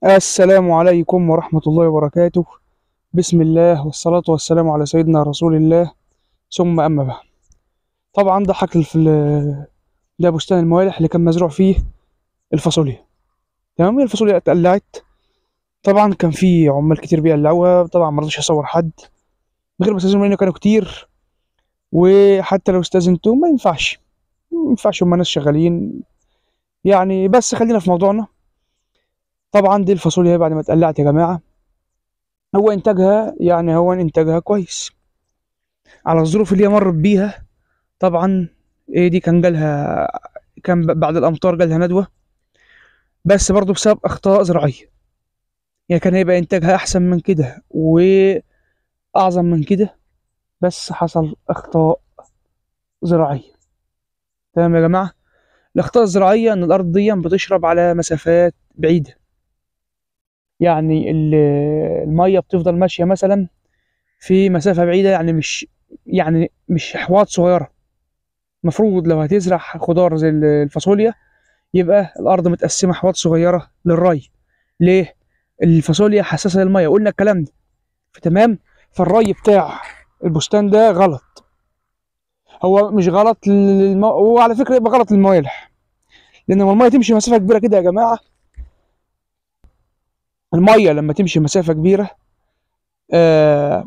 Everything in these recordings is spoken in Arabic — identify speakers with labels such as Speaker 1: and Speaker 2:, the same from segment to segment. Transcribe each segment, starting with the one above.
Speaker 1: السلام عليكم ورحمة الله وبركاته. بسم الله والصلاة والسلام على سيدنا رسول الله، ثم أما بعد. طبعا ده حقل ده بستان الموالح اللي كان مزروع فيه الفاصوليا. تمام، الفاصوليا اتقلعت. طبعا كان في عمال كتير بيقلعوها، طبعا ما رضيتش اصور حد من غير ما استاذنهم لانه كانوا كتير، وحتى لو استاذنتهم ما ينفعش، هم ناس شغالين يعني. بس خلينا في موضوعنا. طبعا دي الفاصوليا بعد ما اتقلعت يا جماعة، هو انتاجها كويس على الظروف اللي هي مرت بيها. طبعا إيه دي كان بعد الامطار جالها ندوه، بس برضه بسبب اخطاء زراعيه. يعني كان هيبقى انتاجها احسن من كده واعظم من كده، بس حصل اخطاء زراعيه. تمام يا جماعه. الاخطاء الزراعيه ان الارض دي بتشرب على مسافات بعيده. يعني الميه بتفضل ماشيه مثلا في مسافه بعيده، يعني مش احواض صغيره. المفروض لو هتزرع خضار زي الفاصوليا يبقى الارض متقسمه احواض صغيره للري. ليه؟ الفاصوليا حساسه للميه، قلنا الكلام ده. فتمام. فالري بتاع البستان ده غلط. هو مش غلط هو على فكره يبقى غلط للموالح، لان لما الميه تمشي مسافه كبيره كده يا جماعه، الميه لما تمشي مسافه كبيره، آه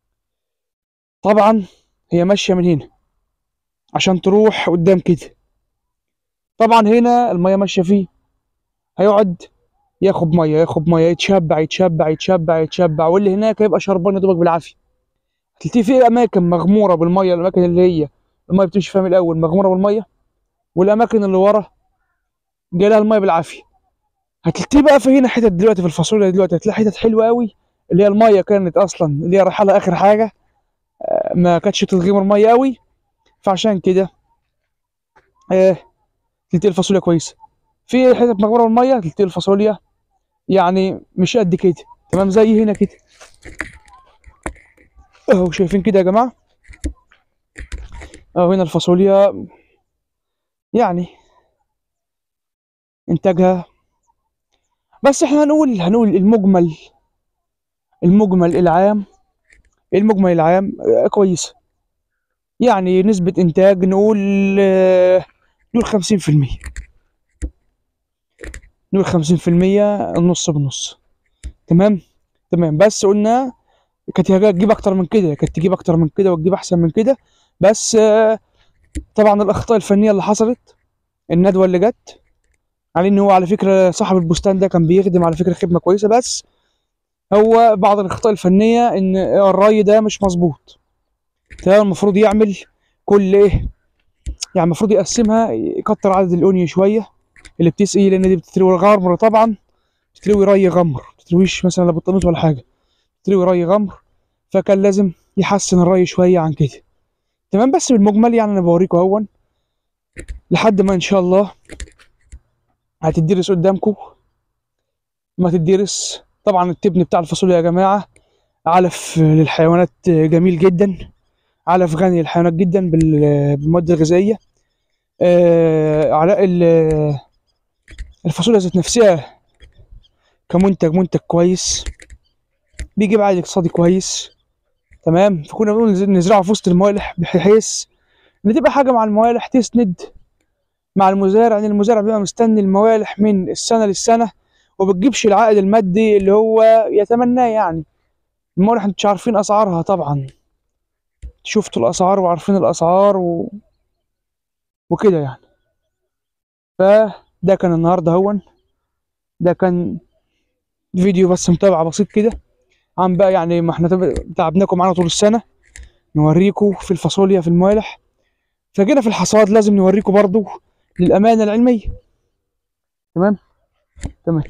Speaker 1: طبعا هي ماشيه من هنا عشان تروح قدام كده. طبعا هنا الميه ماشيه فيه، هيقعد ياخد ميه يتشبع يتشبع يتشبع يتشبع، واللي هناك هيبقى شربان يا دوبك بالعافيه. هتلاقيه في اماكن مغموره بالميه، الاماكن اللي هي الميه بتمشي فيها من الاول مغموره بالميه، والاماكن اللي ورا جاي لها الميه بالعافيه. هتلاقيه بقى في هنا حتت دلوقتي في الفاصوليا دلوقتي هتلاقي حتت حلوه قوي، اللي هي الميه كانت اصلا اللي هي رايحه لها اخر حاجه، ما كانتش تتغمر ميه قوي. فعشان كده آه تلتقي الفاصوليا كويسه. في حتت مغموره بالميه تلتقي الفاصوليا يعني مش قد كده. تمام، زي هنا كده اهو، شايفين كده يا جماعه. اهو هنا الفاصوليا يعني انتاجها. بس احنا هنقول المجمل العام. المجمل العام كويسه. يعني نسبة إنتاج نقول 50%. نقول 50%، النص بالنص. تمام. تمام، بس قلنا كانت هي تجيب أكتر من كده، كانت تجيب أكتر من كده وتجيب أحسن من كده. بس طبعا الأخطاء الفنية اللي حصلت، الندوة اللي جت على إن هو على فكرة صاحب البستان ده كان بيخدم على فكرة خدمة كويسة، بس هو بعض الأخطاء الفنية إن الري ده مش مظبوط. تمام، المفروض يعمل كل إيه، يعني المفروض يقسمها، يكتر عدد الأونية شوية اللي بتسقي، لان دي بتتروي غمر. طبعا بتتروي ري غمر، ما بتترويش مثلا لا بطانوس ولا حاجه، بتتروي ري غمر. فكان لازم يحسن الري شويه عن كده. تمام، بس بالمجمل يعني انا بوريكم اهون لحد ما ان شاء الله هتدرس قدامكم. ما تدرس طبعا التبن بتاع الفاصوليا يا جماعه علف للحيوانات جميل جدا، علف غني للحيوانات جدا بالمواد الغذائيه. على الفاصوليا ذات نفسها منتج كويس، بيجيب عائد اقتصادي كويس. تمام، فكنا بنقول نزرعه في وسط الموالح بحيث ان تبقى حاجه مع الموالح تسند مع المزارع، لان المزارع بيبقى مستني الموالح من السنه للسنه، وبتجيبش العائد المادي اللي هو يتمناه يعني. الموالح انتوا عارفين اسعارها طبعا، شفتوا الاسعار وعارفين الاسعار وكده يعني. فده كان النهارده هون، ده كان فيديو بس متابعه بسيط كده عن بقى يعني ما احنا تعبناكم معانا طول السنه نوريكم في الفاصوليا في الموالح. فجينا في الحصاد لازم نوريكم برضو للامانه العلميه. تمام. تمام.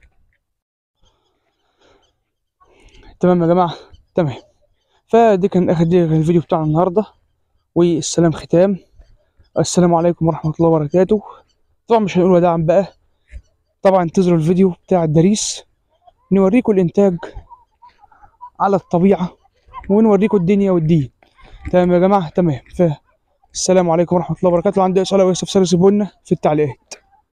Speaker 1: تمام يا جماعه. تمام. فدي كان اخر دي الفيديو بتاعنا النهارده، والسلام ختام. السلام عليكم ورحمه الله وبركاته. طبعا مش هنقول وداعا بقى، طبعا انتظروا الفيديو بتاع الدريس، نوريكم الانتاج على الطبيعه، ونوريكم الدنيا والدين. تمام يا جماعه. تمام. فالسلام عليكم ورحمه الله وبركاته. لو عندي اسئله او استفسار سيبوا لنا في التعليقات.